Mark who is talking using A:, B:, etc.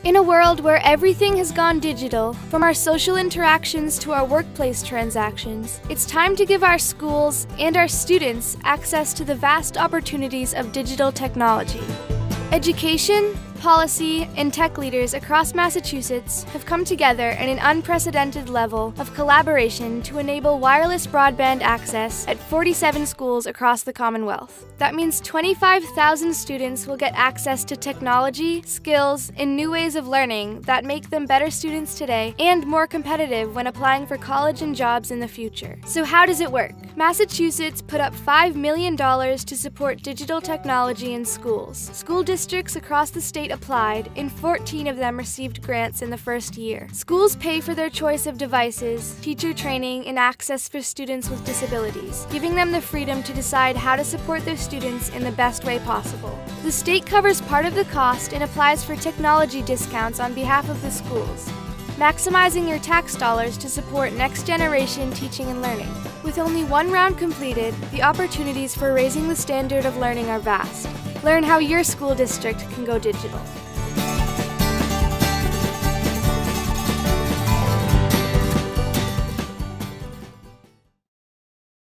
A: In a world where everything has gone digital, from our social interactions to our workplace transactions, it's time to give our schools and our students access to the vast opportunities of digital technology. Education, policy, and tech leaders across Massachusetts have come together at an unprecedented level of collaboration to enable wireless broadband access at 47 schools across the Commonwealth. That means 25,000 students will get access to technology, skills, and new ways of learning that make them better students today and more competitive when applying for college and jobs in the future. So how does it work? Massachusetts put up $5 million to support digital technology in schools. School districts across the state applied, and 14 of them received grants in the first year. Schools pay for their choice of devices, teacher training, and access for students with disabilities, giving them the freedom to decide how to support their students in the best way possible. The state covers part of the cost and applies for technology discounts on behalf of the schools, maximizing your tax dollars to support next-generation teaching and learning. With only one round completed, the opportunities for raising the standard of learning are vast. Learn how your school district can go digital.